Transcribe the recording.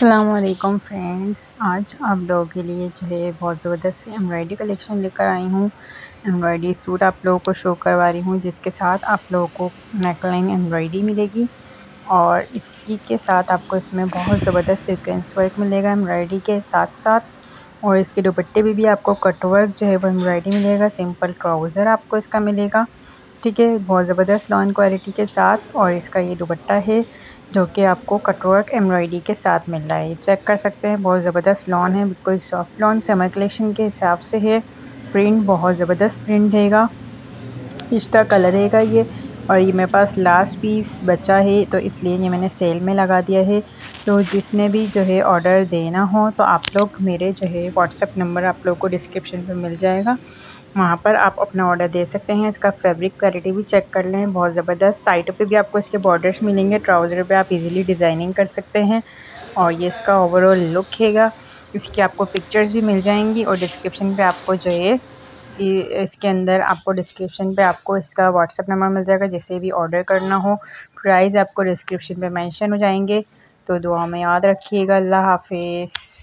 अस्सलामुअलैकुम फ्रेंड्स, आज आप लोगों के लिए जो है बहुत ज़बरदस्त एम्ब्रॉयडरी कलेक्शन लेकर आई हूँ। एम्ब्रॉयडरी सूट आप लोगों को शो करवा रही हूँ, जिसके साथ आप लोगों को नेकलाइन एम्ब्रॉयडरी मिलेगी और इसी के साथ आपको इसमें बहुत ज़बरदस्त सीक्वेंस वर्क मिलेगा एम्ब्रॉयडरी के साथ साथ। और इसके दुपट्टे भी आपको कट वर्क जो है वो एम्ब्रॉयडरी मिलेगा। सिंपल ट्राउज़र आपको इसका मिलेगा, ठीक है, बहुत ज़बरदस्त लॉन क्वालिटी के साथ। और इसका ये दुपट्टा है जो कि आपको कटवर्क एम्ब्रॉयडरी के साथ मिल रहा है। ये चेक कर सकते हैं, बहुत ज़बरदस्त लॉन है, बिल्कुल सॉफ्ट लॉन समर कलेक्शन के हिसाब से है। प्रिंट बहुत ज़बरदस्त प्रिंट रहेगा, पिस्ता कलर रहेगा ये। और ये मेरे पास लास्ट पीस बचा है तो इसलिए ये मैंने सेल में लगा दिया है। तो जिसने भी जो है ऑर्डर देना हो तो आप लोग मेरे जो है व्हाट्सअप नंबर आप लोग को डिस्क्रिप्शन पे मिल जाएगा, वहाँ पर आप अपना ऑर्डर दे सकते हैं। इसका फैब्रिक क्वालिटी भी चेक कर लें, बहुत ज़बरदस्त। साइडों पे भी आपको इसके बॉर्डर्स मिलेंगे, ट्राउज़र पे आप इजीली डिज़ाइनिंग कर सकते हैं। और ये इसका ओवरऑल लुक हैगा। इसकी आपको पिक्चर्स भी मिल जाएंगी और डिस्क्रिप्शन पे आपको जो है इसके अंदर आपको डिस्क्रिप्शन पे आपको इसका व्हाट्सअप नंबर मिल जाएगा, जिससे भी ऑर्डर करना हो। प्राइस आपको डिस्क्रिप्शन पे मेंशन हो जाएंगे। तो दुआ में याद रखिएगा। अल्लाह हाफिज़।